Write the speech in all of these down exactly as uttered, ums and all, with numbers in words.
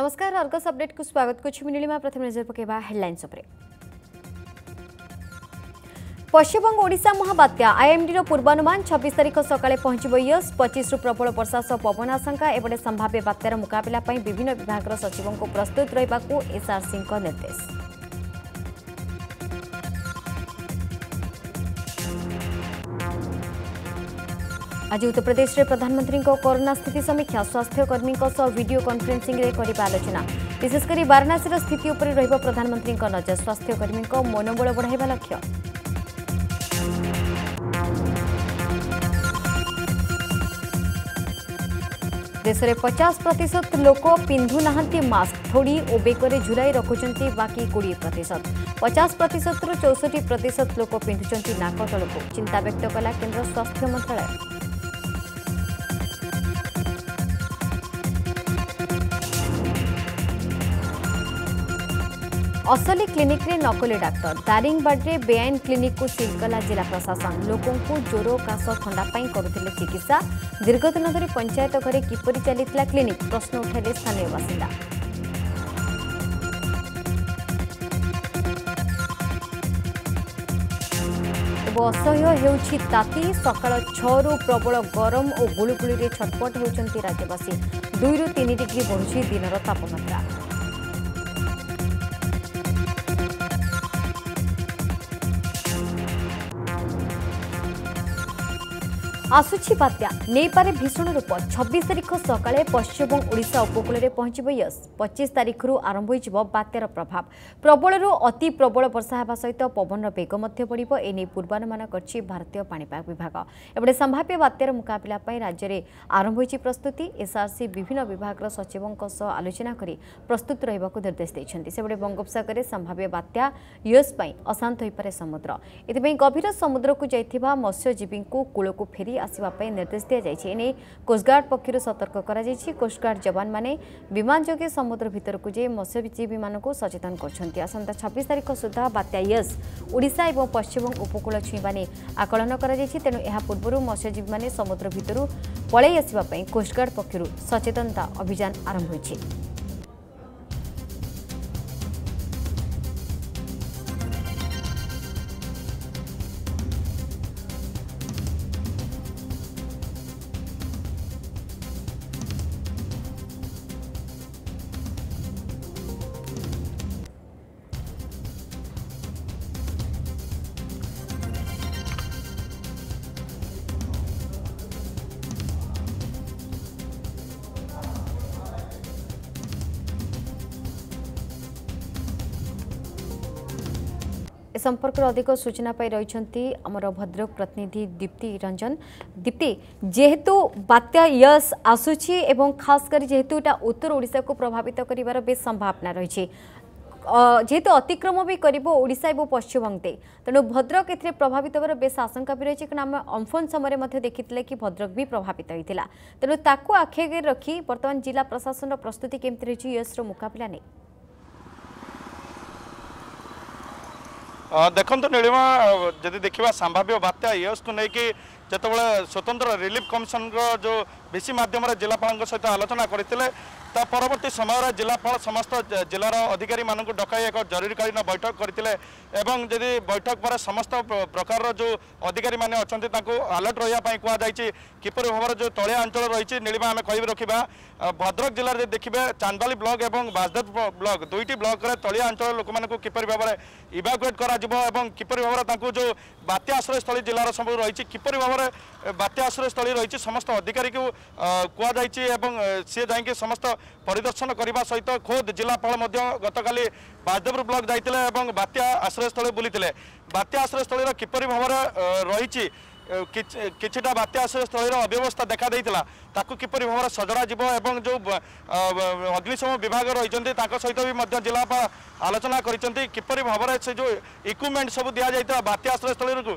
नमस्कार Argus update को स्वागत कुछ नीलिमा प्रथम नजर पकेबा हेडलाइंस उपरे। पश्चिमबंग ओडिशा महाबात्या आईएमडी पूर्वानुमान छब्बीस तारीख सकाळे पहुंचब यस पच्चीस रु प्रबल वर्षा सह पवन आशंका एवं संभाव्य बात्यार मुकाबला विभिन्न विभाग सचिवों को प्रस्तुत रहिबाकू एसआरसी निर्देश। आज उत्तर प्रदेश में प्रधानमंत्री कोरोना स्थिति समीक्षा स्वास्थ्यकर्मी वीडियो कॉन्फ्रेंसिंग रे करिबा आलोचना विशेषकर वाराणसी स्थिति उपर रहिबा प्रधानमंत्री नजर स्वास्थ्यकर्मी मनोबल बढ़ाइबा लक्ष्य। देश में पचास प्रतिशत लोक पिंधु नाहंती मास्क थोड़ी और बेकरे झुलाई रखुंट बाकी बीस प्रतिशत पचास प्रतिशत रु चौसठ प्रतिशत लोक पिंधुंट नाक तलक चिंता व्यक्त कला केंद्र स्वास्थ्य मंत्रालय। असली क्लिनिक रे नकली डाक्तर दारिंगबाड़ी में बेआईन क्लिनिक को सील कला जिला प्रशासन लोकों को ज्वर काश थंडा करुथिले चिकित्सा दीर्घदिन धरी पंचायत घरे किपरि चलीथिला क्लिनिक प्रश्न उठाइले स्थानीय बासिंदा। असह्य हेउछि ताती सकाळ छह रु प्रबल गरम और गुळुगुळी रे छटपट हेउछंती राज्यवासी दुई रु तीन डिग्री बढ़ुछि दिनर तापमात्रा। आसुछि बात्या नेपारे भीषण रूप छब्बीस तारीख सकाळे पश्चिम ओडिशा उपकूल में पहुंचब यस पच्चीस तारीख रु आरंभ हो बात्यार प्रभाव प्रबल रु अति प्रबल वर्षा होगा सहित पवन बेग बढ़ एने पूर्वानुमान कर भारतीय पाणीपाग विभाग एवं संभाव्य बात्यार मुकाबला राज्य में आरंभ हो प्रस्तुति एसआरसी विभिन्न विभाग सचिवों आलोचना कर प्रस्तुत रहा निर्देश देते से बंगोपसागर में संभाव्य बात्या यस अशांत हो पारे समुद्र एथि गभीर समुद्र को जाइथिबा मत्स्यजीवी को कूल को फेरी आसवाई निर्देश दी जाए कोस्टगार्ड पक्षर सतर्क कर कोस्टगार्ड जवान मैंने विमान जोगे समुद्र भितर को जाए मत्स्यजीवी मानक सचेतन कर आसंता छब्बीस तारीख सुधा बात्या यस ओडिशा और पश्चिम उपकूल छुईवा नहीं आकलन कर तेणु यह पूर्व मत्स्यजीवी मैंने समुद्र भितर पलि आसवाई कोस्टगार्ड पक्षर सचेतनता अभियान आरंभ होइछि। संपर्क अधिक सूचना पाई रही आमर भद्रक प्रतिनिधि दीप्ति रंजन। दीप्ति जेहेतु बात्या यस आसुची एवं खास कर जेहेतु एटा उत्तर ओडिशा को प्रभावित करिवार बेस संभावना रही जेहेतु अतिक्रम भी कर ओडिशा और पश्चिमबंगे तेणु भद्रक ए प्रभावित होकर बेस आशंका भी रही आम अम्फन समय देखी कि भद्रक भी प्रभावित होता तेणु ताकू आखि आगे रखी बर्तमान जिला प्रशासन प्रस्तुति केमती रही यस मुकाबला नहीं। देखो नीलिमा जदि देखा संभाव्य बात्या यस को लेकिन जिते स्वतंत्र रिलीफ कमिशन जो विसी माध्यम जिलापाल सहित आलोचना करते परवर्ती समय जिलापाल समस्त जिलार अधिकारी मानक डकाई एक जरूरीकालीन बैठक करते जदि बैठक पर समस्त प्रकार जो अधिकारी मैंने अच्छा अलर्ट रही कहुई किपर भाव जो तलिया अंचल रही नीलिमा आम कह रखा भद्रक जिले में देखिए चांदबाली ब्लॉक और बासदेव ब्लॉक दुईटी ब्लॉक रे तलिया अंचल लोक मानक किपर भाव में इवाकुएट कर किपर भाव जो बात्या आश्रयस्थली जिलार सब रही किपर भाव में बात्या आश्रयस्थली रही समस्त अधिकारी को कहुई सी जा समस्त परिदर्शन करने सहित खोद जिलापाल गतकाली बासदेव ब्लॉक जाते बात्या आश्रयस्थल बुली बात्या आश्रयस्थल किपर भाव रही किछिटा बात्या आश्रयस्थल अव्यवस्था देखा ताकू किपर भाव सजड़ा जीव एवं जो अग्निशम विभाग रही सहित भी जिलापाल आलोचना कर किपर भाव से जो इक्विपमेंट सब दि जाता बात्या आश्रयस्थल को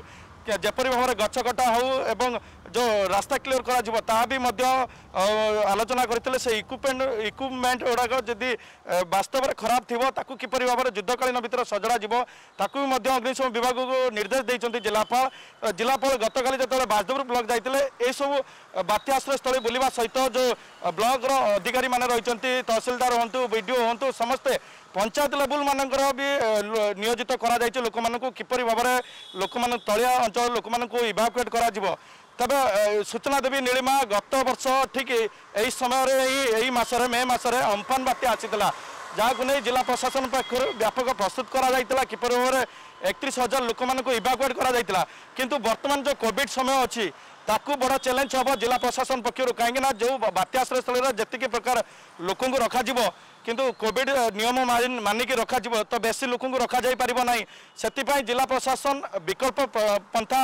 जेपरी भाव में गछ कटा हो एवं जो रास्ता क्लीयर करा ता भी मध्य आलोचना करते से इक्विपमेंट इक्विपमेंट गुड़ाक जदि वास्तव में खराब थी ताकू किपरि भाव में युद्धकालीन भितर सजड़ा जीव ताकू भी अग्निशम विभाग को निर्देश देते जिलापाल जिलापाल गतकाली जो बाजदेव ब्लॉक जाते यह सब बात्या आश्रय स्थली बुलवा सहित जो ब्लॉक अधिकारी मैंने रही तहसिलदार हूँ बीडीओ हूँ समस्ते पंचायत लेवल मानकर भी नियोजित करा लोक मानू किपरि भाव में लोक मान तलिया अंचल लोक मानू इवाकुएट करा तबे सूचना देवी नीलिमा गत वर्ष ठीक यही समय यही मसरे मे मसरे अम्फान बात्या आसीला जहाँ नहीं जिला प्रशासन पक्षर व्यापक प्रस्तुत करा किपरि भाव में एकतीस हजार लोक मानू इवाकुएट करा किंतु वर्तमान जो कोविड समय अच्छी ताकू बड़ा चैलेंज हम जिला प्रशासन पक्षर कहीं जो बात्याश्रय स्थल जी प्रकार लोक रखा किंतु कोविड नियम मानिक रखा तो बेसी लोक रखा जाई परिबो नाही सेतिपाई जिला प्रशासन विकल्प पंथा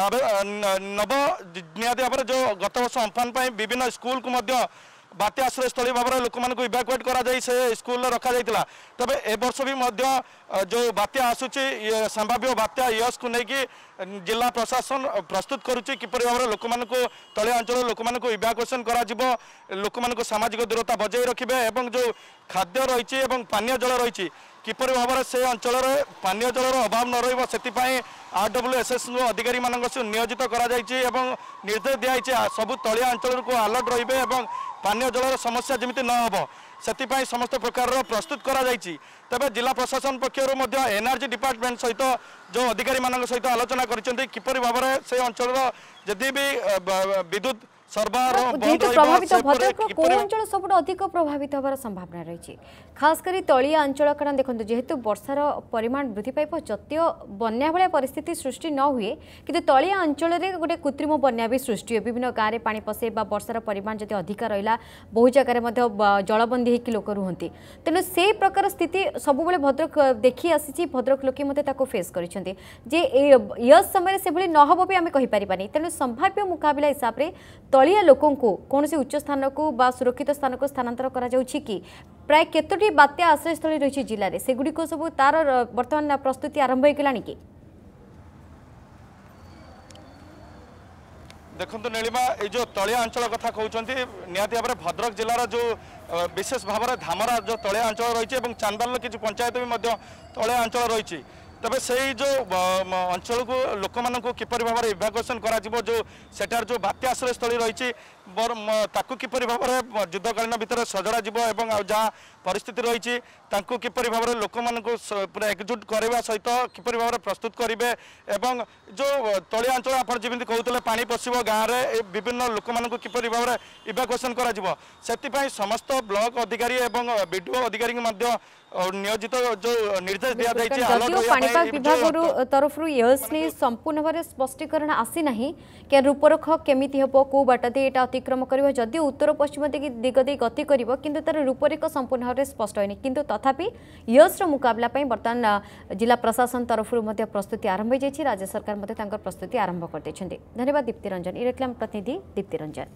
नव नियादी भाव जो गत वर्ष अम्फान विभिन्न स्कूल को मध्य बात्या आश्रय स्थली भाव में लोक मानू इवाकुएट करा से स्कूल रखा जाइतिला तबे ए वर्ष भी मध्य जो बात्या आसुची संभाव्य बात्या यश को लेकिन जिला प्रशासन प्रस्तुत करुच्ची किपरि भाव में लोक मानू तलिया अंचल लोक मानू इवाकुएसन करा जिवो लोक मानू सामाजिक दूरता बजाय रखिबे एवं जो खाद्य रही पानीय जल रही किपरि भाव में से अंचल पानीय जलर अभाव न रही आर डब्ल्यू एस एस अधिकारी मान नियोजित कर निर्देश दिखाई सबू तलिया अंचल को अलर्ट रे पानीय जलर समस्या जमी न हो से समस्त प्रकार प्रस्तुत करा तबे जिला प्रशासन पक्षर एनआरजी डिपार्टमेंट सहित जो अधिकारी मान सहित आलोचना कर भाव में से अंचल जदि भी विद्युत प्रभावित भद्रक कौ अंचल सब अधिक प्रभावित होवार संभावना रही खास करी तलिया अंचल कारण देखो जेहेतु वर्षार परिमाण वृद्धि पाइब जत्य बन्या भाया परिस्थिति सृष्टि न हुए कि तलिया अंचल में गोटे कृत्रिम बन्या भी सृष्टि हुए विभिन्न गाँव में पानी पशे वर्षार परिमाण जब अधिक रहा बहु जगह जलबंदी होकर लोक रुहति तेणु से प्रकार स्थिति सब भद्रक देखी आसी भद्रक लोके मत फेस कर समय से भली न हम भी आम कहीपरि तेणु संभाव्य मुकाबला हिसाब से तलिया लोकों को कौन से उच्च स्थान को बा सुरक्षित स्थान को स्थानांतर करा जाउछि कि प्राय केतोटी बात्या आश्रय स्थली रही जिले में सेगुड़ी को सब तार वर्तमान प्रस्तुति आरंभ होगलानी कि देखो नीलिमा ये जो तलिया अंचल कथा कहते निहाती भाव में भद्रक जिलार जो विशेष भाव में धामरा जो तलिया अंचल रही चांदाल किसी पंचायत भी तलिया अंचल रही तबे से जो अंचल को लोक मानू किपरि भाव में इवाकुएसन करा जो सेठार जो बात्या आश्रय स्थली रही ताकू किपरि भाव में युद्धकालीन भितर सजड़ा जीव एवं जहाँ परिस्थिति रही ताकू किपरि भाव में लोक मानू पूरा एकजुट करने सहित किपरि भाव में प्रस्तुत करेंगे एवं जो तलिया अंचल आप जमी कहते पानी पशिब गाँव में विभिन्न लोक मानू किपरि भाव में इवाकुएसन करा से समस्त ब्लॉक अधिकारी एवं बीडीओ अधिकारी नियोजित जो निर्देश दिया पाणीपाग विभाग तरफ संपूर्ण भाव स्पष्टीकरण आसी ना कि रूपरेख केमिति हम कौ बाट दे यहाँ अतिक्रम कर जदि उत्तर पश्चिम दिग दे गति कर किंतु तार रूपरेख संपूर्ण भाव में स्पष्ट होनी किंतु तथापि यश मुकाबला बर्तमान जिला प्रशासन तरफ प्रस्तुति आरंभ हो जाए राज्य सरकार प्रस्तुति आरंभ कर धन्यवाद दीप्ति रंजन ई रेक्लाम प्रतिनिधि दीप्ति रंजन।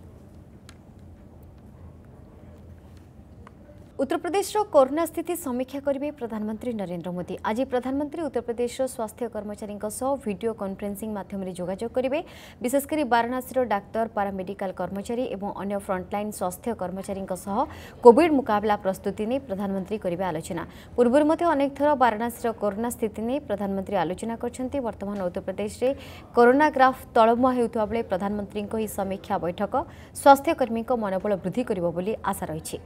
उत्तर प्रदेश कोरोना स्थिति समीक्षा करेंगे प्रधानमंत्री नरेंद्र मोदी। आज प्रधानमंत्री उत्तर प्रदेश स्वास्थ्य कर्मचारी वीडियो कॉन्फ्रेंसिंग माध्यम जोगाजोग करेंगे। विशेषकर वाराणसी डाक्तर पारामेडिकल कर्मचारी और अन्य फ्रंटलाइन स्वास्थ्य कर्मचारी कोविड मुकाबला प्रस्तुति नहीं प्रधानमंत्री करेंगे आलोचना। पूर्व अनेक थर वाराणसी कोरोना स्थिति नहीं प्रधानमंत्री आलोचना करछन्ती। वर्तमान उत्तर प्रदेश में कोरोना ग्राफ तलमुआ होता बेले प्रधानमंत्री समीक्षा बैठक स्वास्थ्यकर्मी मनोबल वृद्धि करिबो बोली आशा रही।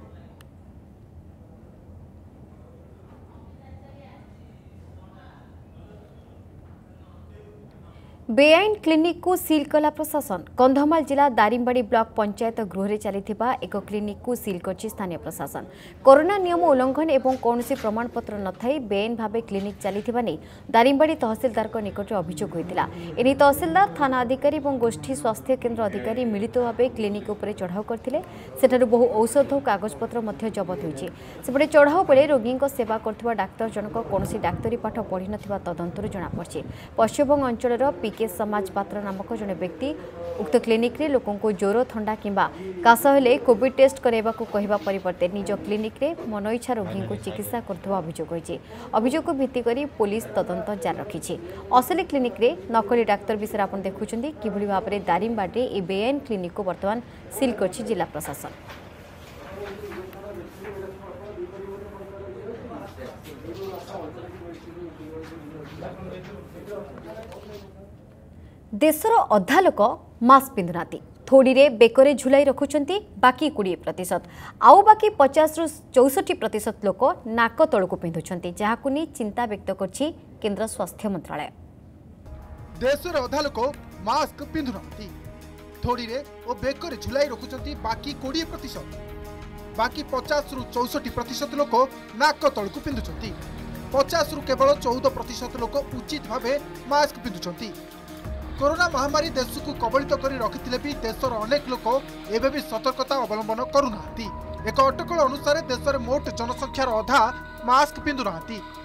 बेआईन क्लिनिक को सील कला प्रशासन। कंधमाल जिला दारिंबाड़ी ब्लॉक पंचायत गृह में चली एक क्लिनिक को सील कर स्थानीय प्रशासन। कोरोना नियम उल्लंघन एवं कौन प्रमाणपत्र न थाई बेआईन भाव क्लिनिक चली दारिंबाड़ी तहसिलदार निकट अभियोग होता। एने तहसिलदार थाना अधिकारी और गोष्ठी स्वास्थ्य केन्द्र अधिकारी मिलित भाव क्लिनिक उपर चढ़ाऊ करते सेठारु बहु औषध और कागजपत्र जबत होती। सेपटे चढ़ाऊ बेले रोगी सेवा कर डाक्तर जनक कौन डाक्तरी पाठ पढ़ी न तदंतर जमापड़ी। पश्चिमबंग अंचल बीके समाज पात्र नामक जड़े व्यक्ति उक्त क्लिनिक रे लोकों को ज्वर ठंडा किंबा काश हेले कोविड टेस्ट कराइबा को कहिबा परिवर्ते निज क्लिनिक रे मनइच्छा रोगी को चिकित्सा करथुवा अभियोग होइछि। अभियोग को भित्ति करी पुलिस तदंत जारी रखिछि। असली क्लिनिक रे नकली डाक्तर विषय आपण देखुछन्ती किभଳି भाबरे दारिमबाडी ए बेआईन क्लिनिक को वर्तमान सील करछि जिला प्रशासन। देशर अधा लोक मास्क पिंधुना थोड़ी रे बेकरे झुलाई रखुचंती बाकी बीस प्रतिशत आउ बाकी पचास रु चौसठ प्रतिशत लोक नाक तलू पिंधुचंती जहाकु ní चिंता व्यक्त करछि केंद्र स्वास्थ्य मंत्रालय। देशर अधा लोक मास्क पिंधुना थोड़ी रे ओ बेकरे झुलाई रखुचंती बाकी बीस प्रतिशत बाकी पचास रु चौसठ प्रतिशत लोक नाक तलू पिंधुचंती पचास रु केवल चौदह प्रतिशत लोक उचित भावे मास्क पिंधुचंती। कोरोना महामारी देश को कबलित कर रखिथिले भी देशर अनेक लोक एबे भी सतर्कता अवलंबन करूना। एक अटकल अनुसार देशर मोट जनसंख्यार अधा मास्क पिंधुना।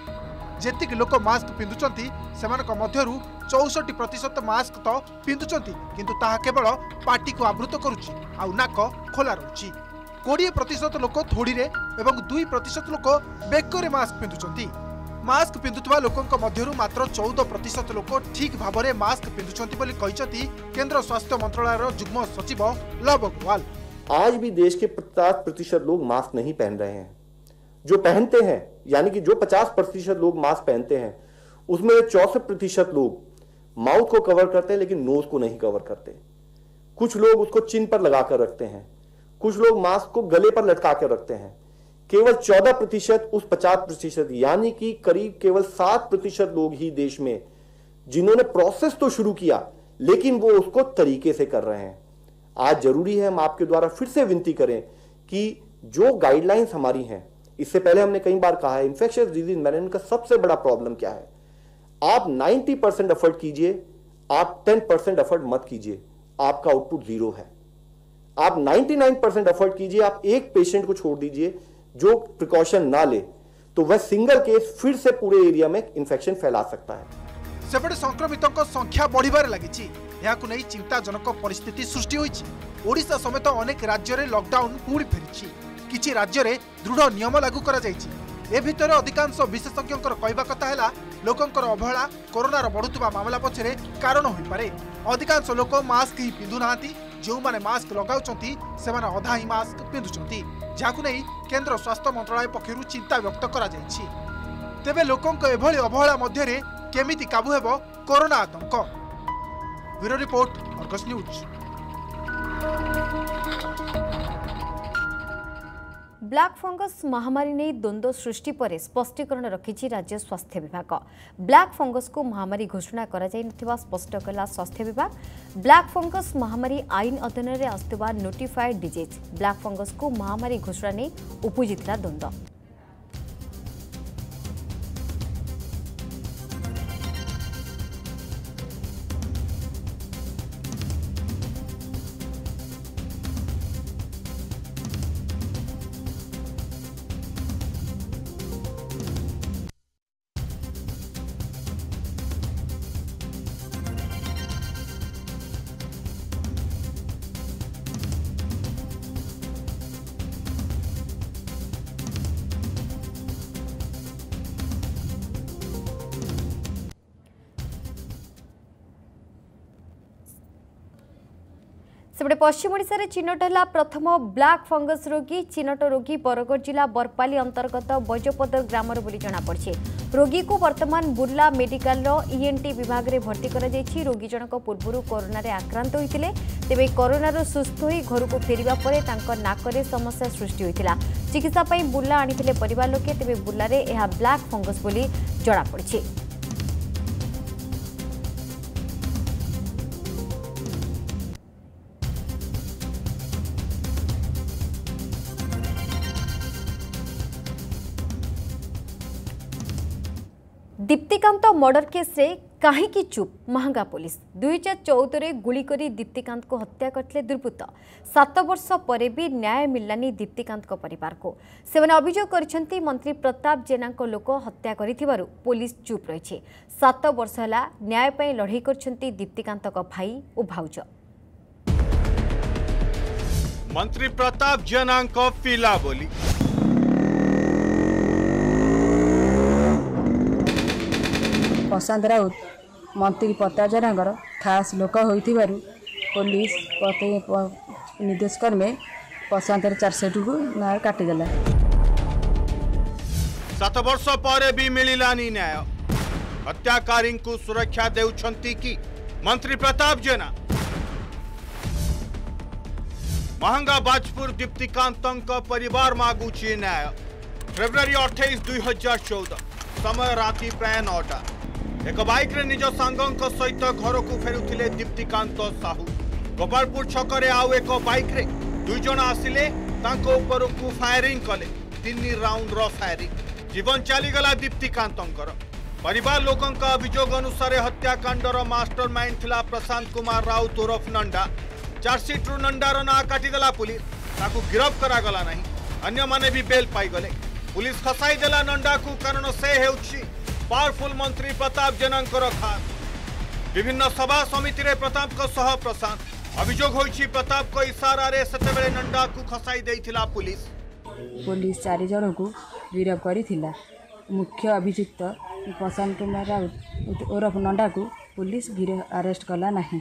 जेतिक लोक मास्क पिंधुचंती सेमानक मध्यरु चौसठ प्रतिशत मास्क तो पिंधुचंती किंतु ताहा केवल पार्टी को आवृत करुछि आउ नाक खोला रहुछि। बीस प्रतिशत लोक थोड़ी रे एवं दो प्रतिशत लोक बेकरे मास्क पिंधुचंती। मास्क पिंधुवा लोकों मध्यरु मात्र चौदह प्रतिशत लोक ठीक भाव में मास्क पिंधुचंती बोली कहिसंती केंद्र स्वास्थ्य मंत्रालय जुग्म सचिव लव अग्रवाल। आज भी देश के पचास प्रतिशत लोग मास्क नहीं पहन रहे हैं। जो पहनते हैं यानी कि जो पचास प्रतिशत लोग मास्क पहनते हैं उसमें चौसठ प्रतिशत लोग माउथ को कवर करते हैं लेकिन नोज को नहीं कवर करते। कुछ लोग उसको चिन पर लगा कर रखते हैं, कुछ लोग मास्क को गले पर लटका कर रखते हैं। केवल चौदह प्रतिशत उस पचास प्रतिशत यानी कि करीब केवल सात प्रतिशत लोग ही देश में जिन्होंने प्रोसेस तो शुरू किया लेकिन वो उसको तरीके से कर रहे हैं। आज जरूरी है हम आपके द्वारा फिर से विनती करें कि जो गाइडलाइंस हमारी हैं, इससे पहले हमने कई बार कहा है इन्फेक्शियस डिजीज मैनेजमेंट का सबसे बड़ा प्रॉब्लम क्या है। आप नब्बे परसेंट एफर्ट कीजिए, आप दस परसेंट एफर्ट मत कीजिए, आपका आउटपुट जीरो है। आप निन्यानवे परसेंट एफर्ट कीजिए, आप एक पेशेंट को छोड़ दीजिए जो प्रिकॉशन ना ले तो वह सिंगल केस फिर से पूरे एरिया में इन्फेक्शन फैला सकता है। सेपटे संक्रमितों को संख्या बढ़िबार लागिछि। याकु नै चिंताजनक परिस्थिति सृष्टि होइछि। ओडिशा समेत अनेक राज्य रे लॉकडाउन पूरी फेरिछि। किछि राज्य रे दृढ़ नियम लागू करा जाइछि। ए भितर अधिकांश विशेषज्ञकर कहबा कथा हैला लोकंकर अवहेला कोरोनार बढ़ुतबा मामला पछरे कारण होई पारे। अधिकांश लोक मास्क ही पिंधु नाहांती। जो माने मास्क लगाउचंती सेमाने अधा ही मास्क पिंधुचंती जाकु नै केंद्र स्वास्थ्य मंत्रालय पक्षरु चिंता व्यक्त करा जाइछि। तेबे लोकंक एभଳି अवहेला मध्य रे केमिति काबू हेबो कोरोना आतंक। Bureau report Argus news. Black fungus महामारी नहीं द्वंद्व सृष्टि पर स्पष्टीकरण रखिछि राज्य स्वास्थ्य विभाग। ब्लैक फंगस को महामारी घोषणा करा जाय नथिबा स्पष्ट कला स्वास्थ्य विभाग। ब्लैक फंगस महामारी आईन अधीन में आसुवा नोटिफाइड डिजीज ब्लैक फंगस को महामारी घोषणा नहीं उपजिता द्वंद्व। सेपटे पश्चिम ओडिशा रे चिन्हट है प्रथम ब्लैक फंगस रोगी। चिन्हट रोगी बरगढ़ जिला बरपाली अंतर्गत बजपदर ग्रामर बोली जଣାपड़ी। रोगी को वर्तमान बुर्ला मेडिकल ईएनटी विभाग में भर्ती कर रोगी जनक पूर्व कोरोना रे आक्रांत होते तेज कोरोना सुस्थ हो घर को फेरिबा परे तांको नाकरे समस्या सृष्टि होता। चिकित्सा बुर्ला आनी परिवार लोके तेज बुर्ला रे यह ब्लैक फंगस बोली जଣାपड़ी। दीप्तिकांत मर्डर केस रे कहीं चुप महंगा पुलिस दुई हजार चौदह गुली करी दीप्तिकांत को हत्या करते दुर्बृत्त सात वर्ष पर भी न्याय मिललानी दीप्तिकांत को परिवार को सेवने अभियोग करछंती मंत्री प्रताप जेना लोक हत्या करिथिबारु पुलिस चुप रही सात वर्ष है न्याय पर लड़ई करछंती दीप्तिकांत को भाई और भाउज। मंत्री प्रताप जेना पिला बोली प्रशांत राउत मंत्री प्रताप जेना खास लोक होइथिबारु पुलिस निर्देश कर्मे प्रशांत चार्जसीट को ना काटिदेला। सात वर्ष पर भी मिलानी न्याय हत्याकारी को सुरक्षा देउछंती कि मंत्री प्रताप जेना महंगा बाजपुर दीप्तिकांत परिवार मागुची न्याय। फेब्रुआरी अठाईस दुई हजार चौदह समय राति प्राय नौटा एक बाइक रे निज सांगों सहित घर को फेरुथिले दीप्तिकांत साहू। गोपालपुर छकरे आउ एक बाइक रे दुई जन आसिले तांको ऊपर को फायरिंग कले तीन राउंड रो फायरिंग जीवन चलीगला दीप्तिकांतर। परिवार लोकों अभियोग अनुसार हत्याकांडर मास्टरमाइंड थिला प्रशांत कुमार राउत उर्फ नंडा। चार्जसीट रु नंडार ना काटिदेला पुलिस ताकू गिरफ करागला नहीं अन्य माने भी बेल पाईगले। पुलिस खसाई देला नंडा को कारण से हेउछि पावरफुल मंत्री प्रताप जेना खास विभिन्न सभा समिति रे प्रताप को सह प्रशांत अभियोग होइछि प्रताप को इशारा रे सेतेबेले नंडा को खसाई देइथिला पुलिस। पुलिस चारि जन को गिरफ करिथिला। मुख्य अभियुक्त प्रशांत कुमार राउत उर्फ नंडा को पुलिस गिरफ अरेस्ट कला नहीं।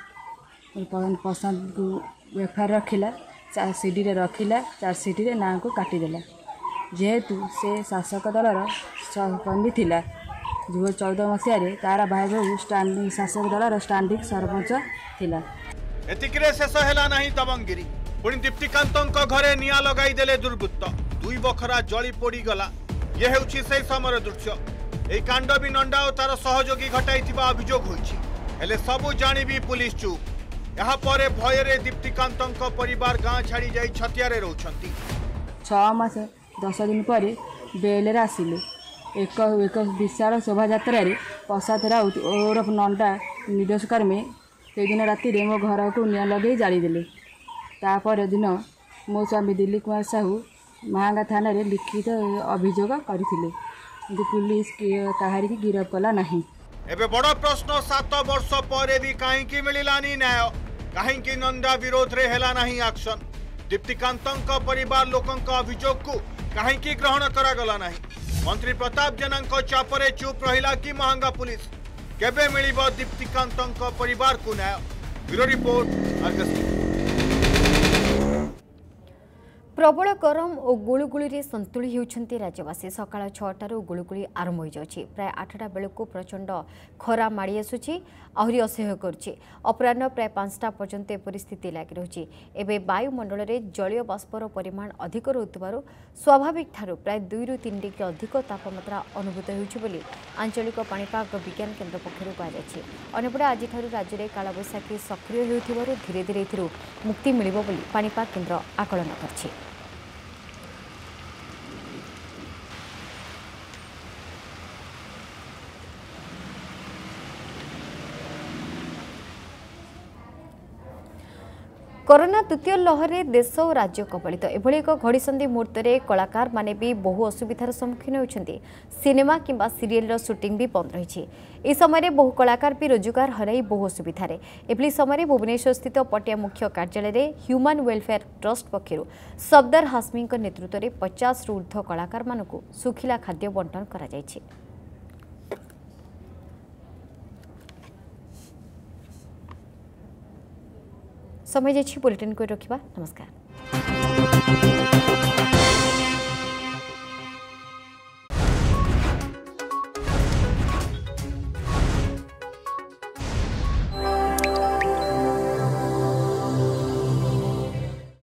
प्रशांत को एफआईआर रखिला चार्जसीट रे रखिला चार्जसीट रे ना को काटिदेला जेहेतु से शासक दलर सरपंच थिला दुई हजार चौदह मसीह तार भाई बहु स्टांडिंग शासक दलर स्टांडिंग सरपंच थिला। एतिकरे शेष हैला नहीं दबंगिरी पुणी दीप्तिकांत घरे निया लगाई देले दुर्बृत्त दुई बखरा जली पोड़ी गला। ये हेउछि सेही समय दृश्य। एई कांड भी नंडा और तार सहयोगी घटाइथिबा अभियोग होइछि हेले सबु जानि भी पुलिस चुप। यहाँ पर भय दीप्तिकांत परिवार गाँ छाड़ी जाई छतियारे रहउछंती। छह मास दस दिन पर बेल आसिले एक एक विशाल शोभा यात्रा प्रसाद राउत उर्फ नंडा निर्देश कर्मे से दिन राति मो घर को निया लगे जालीदेले। तापर दिन मो स्वामी दिलीप कुमार साहू महांगा थाना रे लिखित अभियोग करथिले पुलिस कहारी की गिरफ कला नहीं। एबे बड़ प्रश्न सात वर्ष पर भी कहीं मिलानी न्याय कहीं नंदा विरोध रे हेला नहीं एक्शन। दीप्तिकांत परिवार लोकों अभियोग को कहीं ग्रहण करागला नहीं। मंत्री प्रताप जेना चापरे चुप रहिला कि महंगा पुलिस केबे मिलिबो दीप्तिकांत परिवार को न्याय। Bureau report Argus. प्रबल गरम और गुळुगुळी संतुली होउछंती राज्यवासी। सकाळ छटार गुळुगुळी आरंभ हो जाउछि प्राय आठटा बेलू प्रचंड खरा माड़ी आसुछि आहरी असह्य करुछि। अपराह्न प्राय पांचटा पर्यंत परिस्थिति लागि रहुछि। एबे वायुमंडल में जलीय बाष्पर परिमाण अधिक रहुथिबारु स्वाभाविक ठारू प्राय दुई रु तीन डिग्री अधिक तापमात्रा अनुभूत होउछि बोली आंचलिक पाणीपाग विज्ञान केन्द्र पक्षरु कहाଯାଇଛି। अन्यपटे आज राज्य में कालबैशाखी सक्रिय होउथिबारु धीरे धीरे एथिरु मुक्ति मिलिबो बोली पाणीपाग केन्द्र आकलन करछि। कोरोना तृतीय लहर देश और राज्य कबलित एभली एक घड़ीसंधि मुहूर्त में कलाकार माने भी बहु असुविधार सम्मुखीन होती। सिनेमा किंबा सीरियल शूटिंग भी बंद रही। इस समय बहु कलाकार भी रोजगार हराई बहु असुविधार। एभली समय भुवनेश्वर स्थित पटिया मुख्य कार्यालय में ह्यूमन वेलफेयर ट्रस्ट पक्षर सफदर हाशमी नेतृत्व में पचास रु ऊर्ध्व कलाकार मानक सुखिला खाद्य बंटन करा जायछि। समय बुलेटिन को रखिबा। नमस्कार।